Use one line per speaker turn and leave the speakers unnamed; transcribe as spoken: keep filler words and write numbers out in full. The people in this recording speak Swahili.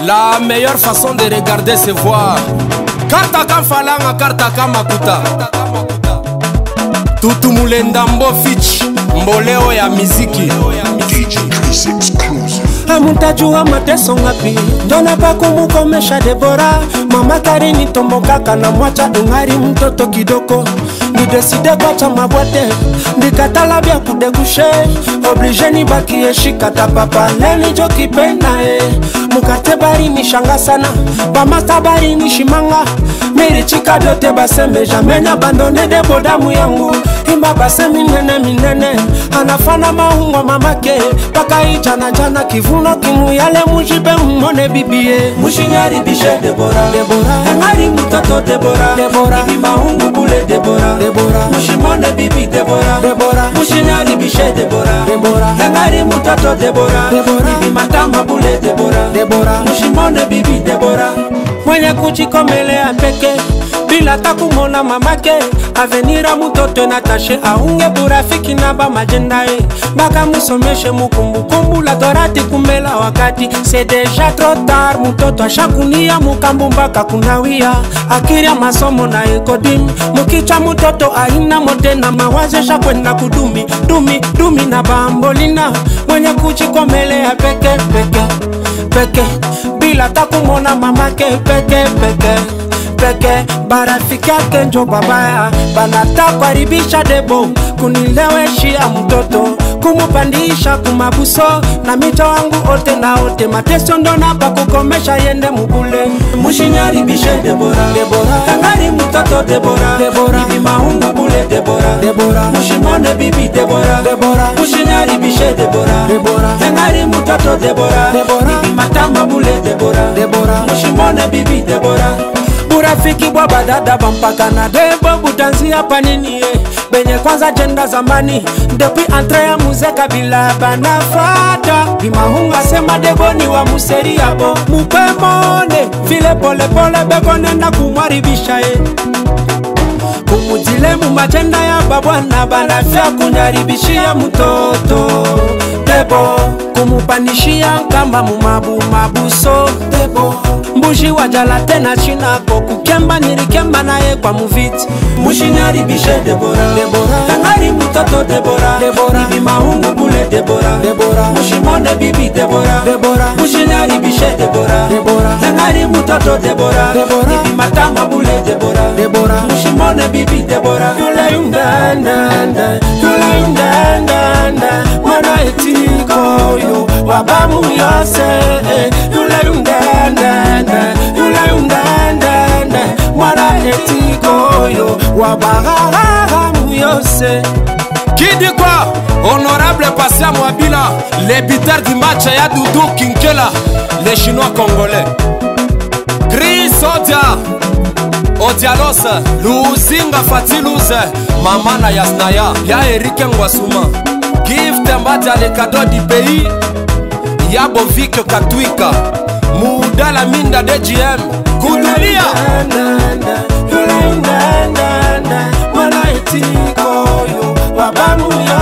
La meilleure façon de regarder c'est voir. Kartaka falanga, kartaka makuta. Tutu mulenda mbo fitch, mboleo ya miziki.
D J Chris exclusive.
Amutajua mateso ngapi, ndona pakumukomesha Debora. Mama Karini tombokaka na mwacha ungari mtoto kidoko. Nideside kwacha mabwate, ndikatala bia kudegushe. Oblige ni baki eshikata papa, leni joki penae. Mukate bari ni shanga sana, bamasta bari ni shimanga. Miri chika dote baseme, jamais n'abandonne Debo damu yangu. Imba base minene minene, anafana mahungwa mamake. Paka ijana jana kivuno kimu yale mujibe mmone bibie. Mushinyari bishe Debora, Debora. Engari mtoto Debora, Debora. Ibi mahungu bule Debora, Debora. Mushimone bibi Debora, Debora. Mushinyari bishe Debora, Debora. Engari mtoto Debora, Debora. Ibi matama bule Debora, Debora. Mushimone bibi Debora. Mwenye kuchikomelea peke bila takumona mamake. Avenira mutoto natashe aunge burafiki na ba majendae. Baka musomeshe mukumbukumbu la dorati kumela wakati. C'est déjà trop tard mutoto ashakunia mukambu mpaka kunawia. Akiria masomo na ekodim mukicha mutoto aina mote na mawazesha kwenda kudumi. Dumi, dumi na bambolina. Mwenye kuchikomelea peke, peke, peke bila takumona mamake peke, peke peke. Barafiki yake njo babaya, banata kwaribisha Debo. Kunileweshia mtoto, kumupandisha kumabuso. Na mito wangu ote na ote, mateso ndona pa kukomesha yende mubule. Mushinyari bishe Debora, Debora. Engari mtoto Debora, Debora. Ibi mahungu bule Debora, Debora. Mushimone bibi Debora, Debora. Mushinyari bishe Debora, Debora. Engari mtoto Debora, Debora. Ibi matama bule Debora, Debora. Mushimone bibi Debora. Burafiki bwa badada bampaka na Debo butanzi hapa nini eh. Benye kwanza jenda zamani, depuis entre ya muzeka bila banafata. Bimahunga sema Debo ni wa museri yabo. Mupemone, vile pole pole beko nenda kumwaribisha eh. Kumujile mumajenda ya babwana banafia kunyaribishia mtoto Debo. Kumupanishia kamba mumabu mabuso Debo. Mbushi wajala tena chinako kukemba nirikemba nae kwa muviti. Mushinyari bishe Debora, Debora. Engari mtoto Debora, Debora. Ibi mahungu bule Debora, Debora. Mushimone bibi Debora, Debora. Mushinyari bishe Debora, Debora. Engari mtoto Debora, Debora. Ibi matama bule Debora, Debora. Mushimone bibi Debora. Yule yundandanda, yule yundandanda. Mwana etiko yo, wabamu yose. Yule yundandanda, yule yundandanda. Mwana etiko yo, wabamu yose.
Qui dit quoi? Honorable Passia Mwabila, les biters du match ya Doudou Kinkela, les Chinois congolais. Chris Odia, Odialos, Luzinga Fatiluze, Mamana Yasnaya, ya Eric Ngwasuma. Gift Mbadia les cadeaux du pays, ya Bovik Katwika, Mouda la Minda D J M, Kudulia.
Mwana etiko yo, wabamu